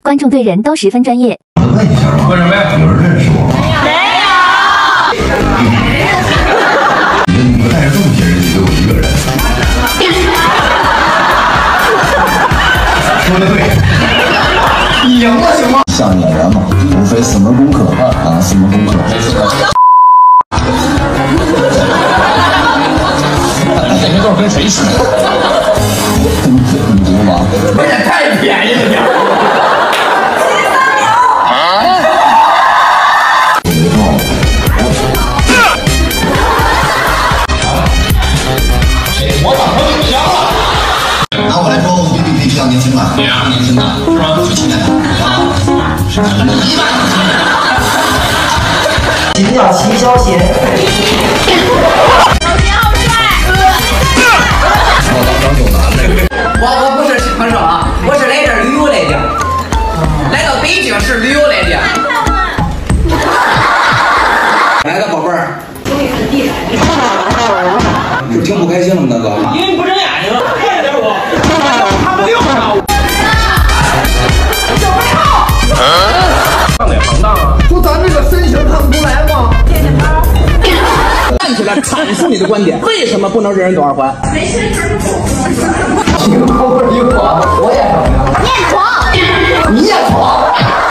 观众对人都十分专业。 问一下吧，为什么呀？有人认识我吗？没有。你们带着这么些人，就给我一个人。说的对。你赢了行吗？像演员嘛，无非4门功课啊，4门功课。眼睛豆跟谁学？你读吗？这也太便宜了点。我把头给削了。拿我来说，我比较年轻吧？对呀，年轻的是吧？97年的啊，是1万。请叫齐霄贤。 我不是长沙啊，我是来这儿旅游来的，来到北京市旅游来的。来个宝贝儿，是挺不开心了吗，大哥？因为你不睁眼睛了，快点我，看不溜呢。小背号，上脸庞大啊！说咱这个身形看不出来吗？站起来阐述你的观点，为什么不能人人都2环？你跟后边一晃，我也什么呀？你也闯，你也闯。